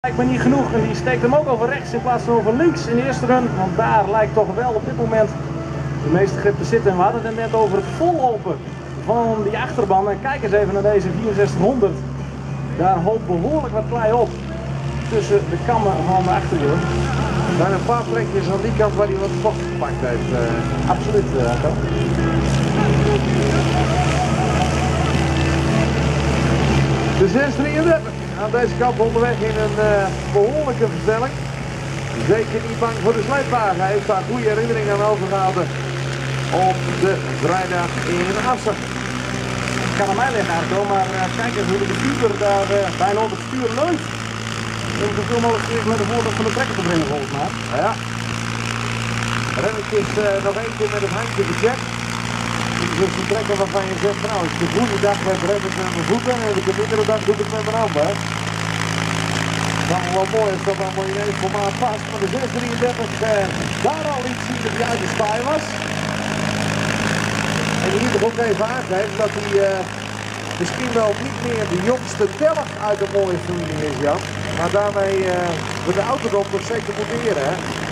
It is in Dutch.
Lijkt me niet genoeg en die steekt hem ook over rechts in plaats van over links in de eerste run. Want daar lijkt toch wel op dit moment de meeste grip te zitten. En we hadden het net over het vollopen van die achterban. En kijk eens even naar deze 6400. Daar hoopt behoorlijk wat klei op tussen de kammen van de achterwiel. Er zijn een paar plekjes aan die kant waar hij wat vocht gepakt heeft. Absoluut. De 633 aan deze kant onderweg in een behoorlijke versnelling. Zeker niet bang voor de sleepwagen. Hij heeft daar goede herinneringen aan overgehouden op de vrijdag in Assen. Het kan aan mij liggen eigenlijk, maar kijk eens hoe de bestuurder daar bijna op het stuur leunt. Om zoveel mogelijk met de voorkant van de trekker te brengen volgens mij. Ja. Rennetjes nog één keer met het handje gecheckt. Dit is de trekker waarvan je zegt, nou, als ik de goede dag heb, red ik met mijn voeten en als ik de mindere dag doe ik het met mijn handen. Het is allemaal wel mooi als dat allemaal in één formaat past, maar de 633 daar al iets zien dat hij uit de spaai was. En hier toch ook even aangeeft dat hij misschien wel niet meer de jongste teller uit een mooie familie is, Jan. Maar daarmee we de ouderdom toch zeker moeten eren, hè.